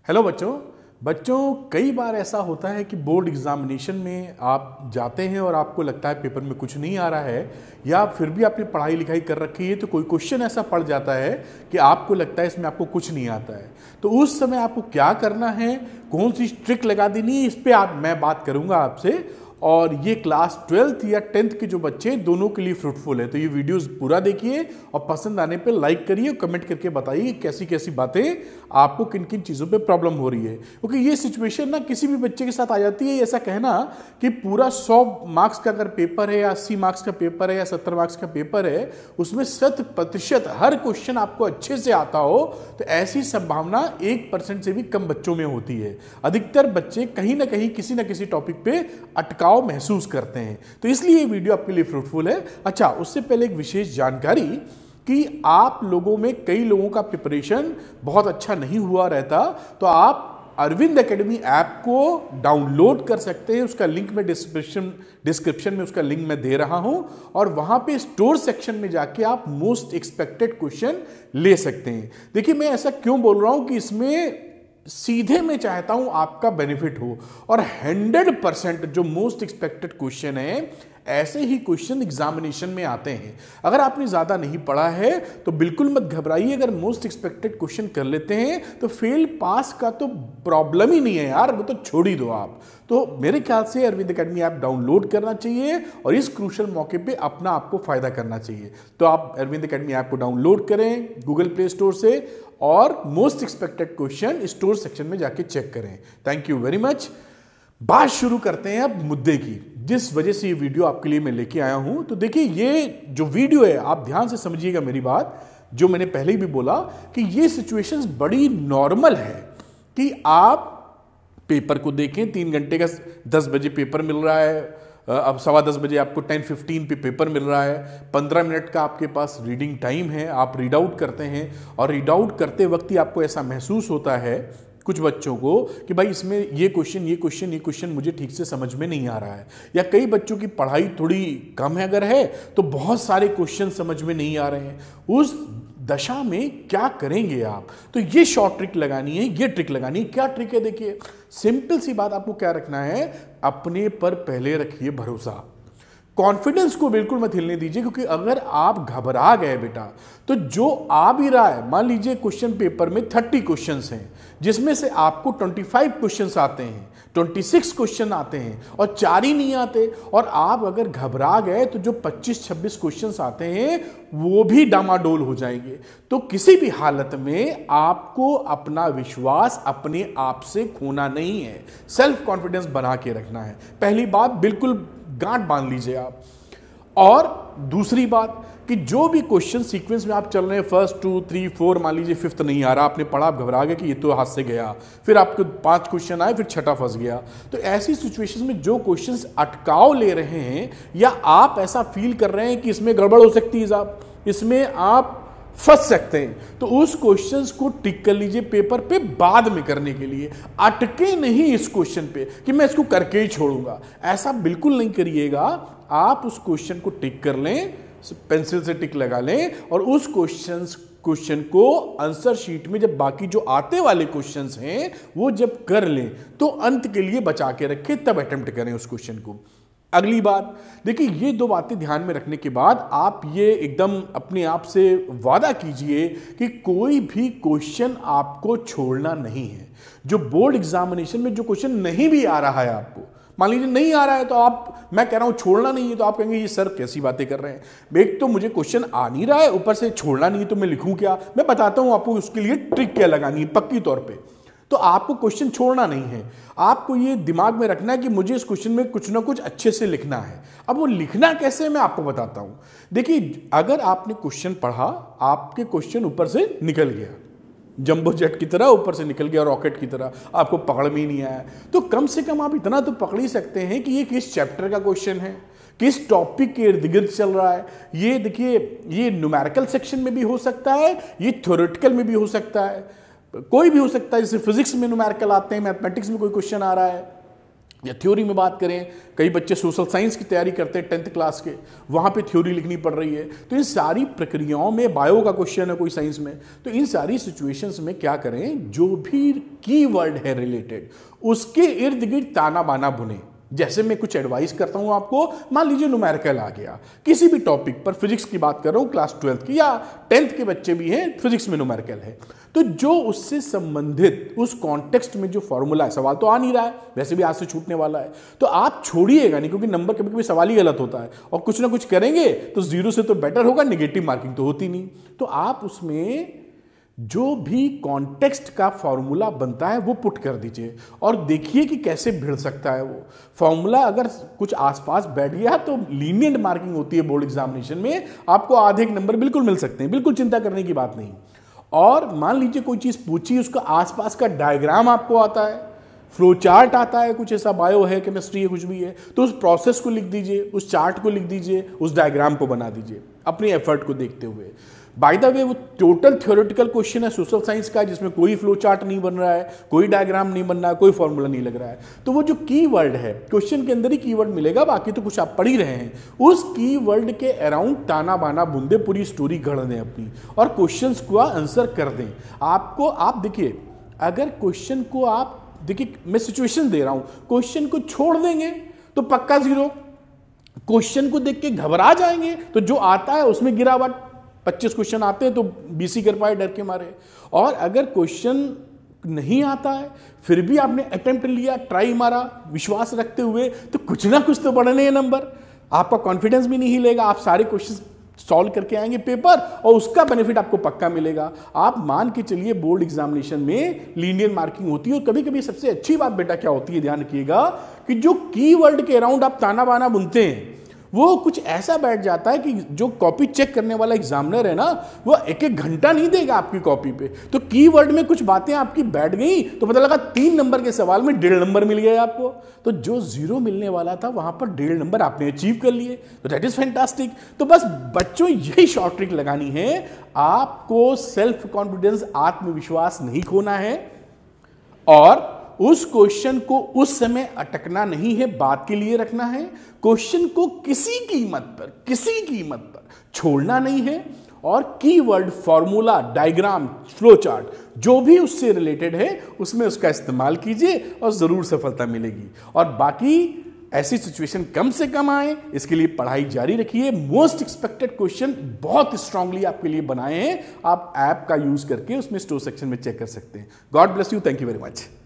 Hello बच्चों कई बार ऐसा होता है कि बोर्ड एग्जामिनेशन में आप जाते हैं और आपको लगता है पेपर में कुछ नहीं आ रहा है, या फिर भी आपने पढ़ाई लिखाई कर रखी है तो कोई क्वेश्चन ऐसा पड़ जाता है कि आपको लगता है इसमें आपको कुछ नहीं आता है। तो उस समय आपको क्या करना है, कौन सी ट्रिक लगा देनी है, इस पर मैं बात करूंगा आपसे। और ये क्लास 12th या 10th के जो बच्चे दोनों के लिए फ्रूटफुल है। तो ये वीडियोस पूरा देखिए और पसंद आने पे लाइक करिए और कमेंट करके बताइए कैसी कैसी बातें आपको किन किन चीज़ों पे प्रॉब्लम हो रही है। क्योंकि ये सिचुएशन ना किसी भी बच्चे के साथ आ जाती है। ऐसा कहना कि पूरा 100 मार्क्स का अगर पेपर है या 80 मार्क्स का पेपर है या 70 मार्क्स का पेपर है, उसमें 100% हर क्वेश्चन आपको अच्छे से आता हो, तो ऐसी संभावना 1% से भी कम बच्चों में होती है। अधिकतर बच्चे कहीं ना कहीं किसी ना किसी टॉपिक पे अटका महसूस करते हैं। तो इसलिए ये वीडियो आपके लिए फ्रूटफुल है। अच्छा, उससे पहले एक विशेष जानकारी कि आप लोगों में कई लोगों का प्रिपरेशन बहुत अच्छा नहीं हुआ रहता, तो आप अरविंद एकेडमी ऐप को डाउनलोड कर सकते हैं। उसका लिंक मैं डिस्क्रिप्शन में उसका लिंक मैं दे रहा हूं, और वहां पे स्टोर सेक्शन में जाके आप मोस्ट एक्सपेक्टेड क्वेश्चन ले सकते हैं। देखिए, मैं ऐसा क्यों बोल रहा हूं कि इसमें सीधे मैं चाहता हूं आपका बेनिफिट हो, और 100% जो मोस्ट एक्सपेक्टेड क्वेश्चन है ऐसे ही क्वेश्चन एग्जामिनेशन में आते हैं। अगर आपने ज्यादा नहीं पढ़ा है तो बिल्कुल मत घबराइए। अगर मोस्ट एक्सपेक्टेड क्वेश्चन कर लेते हैं तो फेल पास का तो प्रॉब्लम ही नहीं है यार, वो तो छोड़ ही दो आप। तो मेरे ख्याल से अरविंद एकेडमी ऐप डाउनलोड करना चाहिए और इस क्रूशियल मौके पे अपना आपको फायदा करना चाहिए। तो आप अरविंद एकेडमी ऐप को डाउनलोड करें गूगल प्ले स्टोर से, और most expected question store section में जाके चेक करें। Thank you very much. बात शुरू करते हैं अब मुद्दे की, जिस वजह से ये वीडियो आपके लिए मैं लेके आया हूं। तो देखिए, ये जो वीडियो है आप ध्यान से समझिएगा मेरी बात, जो मैंने पहले भी बोला कि ये सिचुएशंस बड़ी नॉर्मल है कि आप पेपर को देखें। 3 घंटे का 10 बजे पेपर मिल रहा है, अब 10:15 बजे आपको 10:15 पे पेपर मिल रहा है। 15 मिनट का आपके पास रीडिंग टाइम है, आप रीड आउट करते हैं, और रीड आउट करते वक्त ही आपको ऐसा महसूस होता है कुछ बच्चों को कि भाई इसमें ये क्वेश्चन मुझे ठीक से समझ में नहीं आ रहा है। या कई बच्चों की पढ़ाई थोड़ी कम है अगर है तो बहुत सारे क्वेश्चन समझ में नहीं आ रहे हैं। उस दशा में क्या करेंगे आप? तो ये शॉर्ट ट्रिक लगानी है, ये ट्रिक लगानी है। क्या ट्रिक है? देखिए, सिंपल सी बात आपको क्या रखना है, अपने पर पहले रखिए भरोसा। कॉन्फिडेंस को बिल्कुल मत हिलने दीजिए, क्योंकि अगर आप घबरा गए बेटा तो जो आ भी रहा है, मान लीजिए क्वेश्चन पेपर में 30 क्वेश्चंस हैं, जिसमें से आपको 25 क्वेश्चंस आते हैं, 26 क्वेश्चन आते हैं और 4 ही नहीं आते, और आप अगर घबरा गए तो जो 25-26 क्वेश्चंस आते हैं वो भी डामाडोल हो जाएंगे। तो किसी भी हालत में आपको अपना विश्वास अपने आप से खोना नहीं है, सेल्फ कॉन्फिडेंस बना के रखना है। पहली बात, बिल्कुल गांठ बांध लीजिए आप। और दूसरी बात कि जो भी क्वेश्चन सीक्वेंस में आप चल रहे हैं, 1, 2, 3, 4, मान लीजिए 5th नहीं आ रहा, आपने पढ़ा, आप घबरा गए कि ये तो हाथ से गया, फिर आपको 5 क्वेश्चन आए, फिर 6ठा फंस गया। तो ऐसी सिचुएशंस में जो क्वेश्चंस अटकाव ले रहे हैं, या आप ऐसा फील कर रहे हैं कि इसमें गड़बड़ हो सकती है साहब, इसमें आप फंस सकते हैं, तो उस क्वेश्चंस को टिक कर लीजिए पेपर पे बाद में करने के लिए। अटके नहीं इस क्वेश्चन पे कि मैं इसको करके ही छोड़ूंगा, ऐसा बिल्कुल नहीं करिएगा। आप उस क्वेश्चन को टिक कर लें, पेंसिल से टिक लगा लें, और उस क्वेश्चन को आंसर शीट में जब बाकी जो आते वाले क्वेश्चंस हैं वो जब कर लें तो अंत के लिए बचा के रखें, तब अटेम्प्ट करें उस क्वेश्चन को। अगली बात, देखिए, ये 2 बातें ध्यान में रखने के बाद आप ये एकदम अपने आप से वादा कीजिए कि कोई भी क्वेश्चन आपको छोड़ना नहीं है। जो बोर्ड एग्जामिनेशन में जो क्वेश्चन नहीं भी आ रहा है आपको, मान लीजिए नहीं आ रहा है, तो आप, मैं कह रहा हूं छोड़ना नहीं है, तो आप कहेंगे ये सर कैसी बातें कर रहे हैं, एक तो मुझे क्वेश्चन आ नहीं रहा है, ऊपर से छोड़ना नहीं है, तो मैं लिखूं क्या? मैं बताता हूं आपको उसके लिए ट्रिक क्या लगानी है पक्की तौर पे। तो आपको क्वेश्चन छोड़ना नहीं है, आपको ये दिमाग में रखना है कि मुझे इस क्वेश्चन में कुछ ना कुछ अच्छे से लिखना है। अब वो लिखना कैसे, मैं आपको बताता हूं। देखिए, अगर आपने क्वेश्चन पढ़ा, आपके क्वेश्चन ऊपर से निकल गया, जंबो जेट की तरह ऊपर से निकल गया, रॉकेट की तरह, आपको पकड़ में ही नहीं आया, तो कम से कम आप इतना तो पकड़ ही सकते हैं कि ये किस चैप्टर का क्वेश्चन है, किस टॉपिक के इर्द गिर्द चल रहा है। ये देखिए, ये न्यूमेरिकल सेक्शन में भी हो सकता है, ये थ्योरेटिकल में भी हो सकता है, कोई भी हो सकता है। जैसे फिजिक्स में न्यूमेरिकल आते हैं, मैथमेटिक्स में कोई क्वेश्चन आ रहा है, या थ्योरी में बात करें, कई बच्चे सोशल साइंस की तैयारी करते हैं 10th क्लास के, वहाँ पे थ्योरी लिखनी पड़ रही है। तो इन सारी प्रक्रियाओं में, बायो का क्वेश्चन है कोई साइंस में, तो इन सारी सिचुएशंस में क्या करें, जो भी कीवर्ड है रिलेटेड उसके इर्द गिर्द ताना बाना बुने। जैसे मैं कुछ एडवाइस करता हूं आपको, मान लीजिए न्यूमेरिकल आ गया किसी भी टॉपिक पर, फिजिक्स की बात कर रहा हूं, क्लास 12th की या 10th के बच्चे भी हैं, फिजिक्स में न्यूमेरिकल है, तो जो उससे संबंधित उस कॉन्टेक्स्ट में जो फॉर्मूला है, सवाल तो आ नहीं रहा है, वैसे भी आज से छूटने वाला है, तो आप छोड़िएगा नहीं, क्योंकि नंबर कभी कभी सवाल ही गलत होता है और कुछ ना कुछ करेंगे तो 0 से तो बेटर होगा, नेगेटिव मार्किंग तो होती नहीं। तो आप उसमें जो भी कॉन्टेक्स्ट का फॉर्मूला बनता है वो पुट कर दीजिए और देखिए कि कैसे भिड़ सकता है वो फॉर्मूला। अगर कुछ आसपास बैठ गया तो लीनियंट मार्किंग होती है बोर्ड एग्जामिनेशन में, आपको आधे एक नंबर बिल्कुल मिल सकते हैं, बिल्कुल चिंता करने की बात नहीं। और मान लीजिए कोई चीज पूछी, उसका आसपास का डायग्राम आपको आता है, फ्लो चार्ट आता है, कुछ ऐसा बायो है, केमिस्ट्री है, कुछ भी है, तो उस प्रोसेस को लिख दीजिए, उस चार्ट को लिख दीजिए, उस डायग्राम को बना दीजिए अपनी एफर्ट को देखते हुए। बाय द वे वो टोटल थ्योरेटिकल क्वेश्चन है सोशल साइंस का, जिसमें कोई फ्लो चार्ट नहीं बन रहा है, कोई डायग्राम नहीं बन रहा है, कोई फॉर्मूला नहीं लग रहा है, तो वो जो कीवर्ड है क्वेश्चन के अंदर ही कीवर्ड मिलेगा, बाकी तो कुछ आप पढ़ ही रहे हैं, उस कीवर्ड के अराउंड ताना बाना बुंदे, पूरी स्टोरी गढ़ दें अपनी और क्वेश्चंस को आंसर कर दें। आपको आप देखिए, अगर क्वेश्चन को आप देखिए, मैं सिचुएशन दे रहा हूं, क्वेश्चन को छोड़ देंगे तो पक्का 0, क्वेश्चन को देख के घबरा जाएंगे तो जो आता है उसमें गिरावट, 25 क्वेश्चन आते हैं तो 20 ही कर पाए डर के मारे। और अगर क्वेश्चन नहीं आता है फिर भी आपने अटेम्प्ट लिया, ट्राई मारा विश्वास रखते हुए, तो कुछ ना कुछ तो बढ़ने हैं नंबर, आपका कॉन्फिडेंस भी नहीं हिलेगा, आप सारे क्वेश्चन सॉल्व करके आएंगे पेपर और उसका बेनिफिट आपको पक्का मिलेगा। आप मान के चलिए बोर्ड एग्जामिनेशन में लीनियर मार्किंग होती है और कभी कभी सबसे अच्छी बात बेटा क्या होती है, ध्यान रखिएगा, कि जो कीवर्ड के अराउंड आप ताना बाना बुनते हैं वो कुछ ऐसा बैठ जाता है कि जो कॉपी चेक करने वाला एग्जामिनर है ना, वो 1-1 घंटा नहीं देगा आपकी कॉपी पे। तो कीवर्ड में कुछ बातें आपकी बैठ गई तो पता लगा 3 नंबर के सवाल में 1.5 नंबर मिल गए आपको, तो जो 0 मिलने वाला था वहां पर 1.5 नंबर आपने अचीव कर लिए, तो दैट इज फैंटास्टिक। तो बस बच्चों यही शॉर्ट ट्रिक लगानी है, आपको सेल्फ कॉन्फिडेंस, आत्मविश्वास नहीं खोना है और उस क्वेश्चन को उस समय अटकना नहीं है, बात के लिए रखना है, क्वेश्चन को किसी कीमत पर छोड़ना नहीं है और keyword, formula, diagram, flow chart जो भी उससे रिलेटेड है उसमें उसका इस्तेमाल कीजिए और जरूर सफलता मिलेगी। और बाकी ऐसी सिचुएशन कम से कम आए इसके लिए पढ़ाई जारी रखिए। मोस्ट एक्सपेक्टेड क्वेश्चन बहुत स्ट्रांगली आपके लिए बनाए हैं, आप ऐप का यूज करके उसमें स्टोर सेक्शन में चेक कर सकते हैं। God bless you, thank you very much.